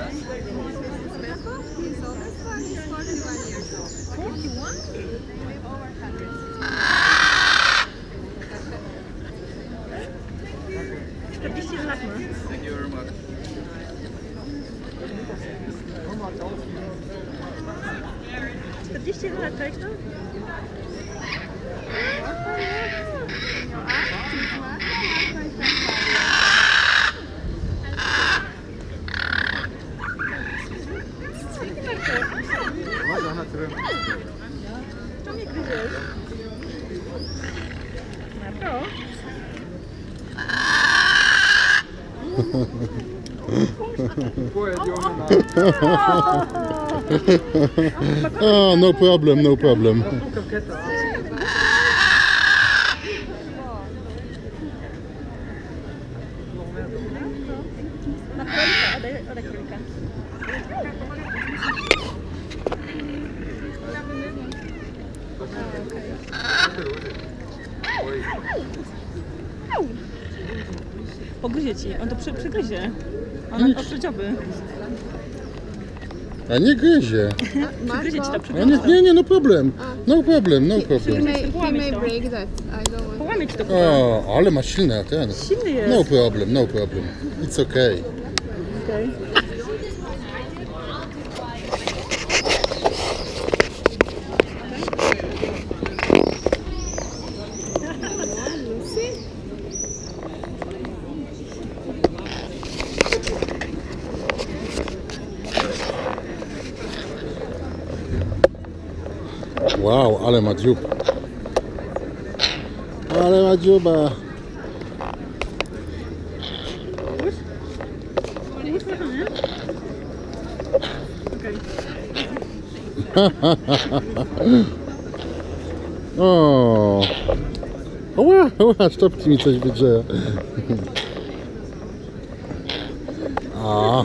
Thank you very much. Lat, tak? To mnie gryziesz. Na to? Oh, no problem, no problem. Na królika, oddaj królika. Pogryzie ci, on to przygryzie. On ostry dzioby. A nie gryzie. Przygryzie ci to, przygryzie. Nie, no problem. No problem, no problem. He may break that. I don't want. Połamie ci to. O, ale ma silny ten. Silny jest. No problem, no problem. It's okay. Okay. Wow, ale ma dziób. Ale ma dziuba. O, ła, sztopki mi coś wydrzeje. A.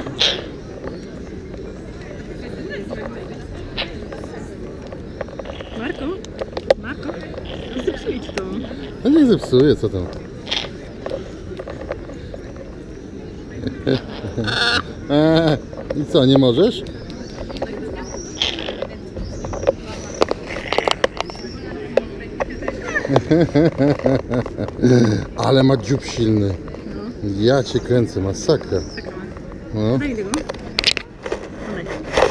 Marko, nie zepsuj ci to. No nie zepsuję, co tam. I co, nie możesz? Ale ma dziób silny. Ja cię kręcę, masakra. No. Daj tego. Daj.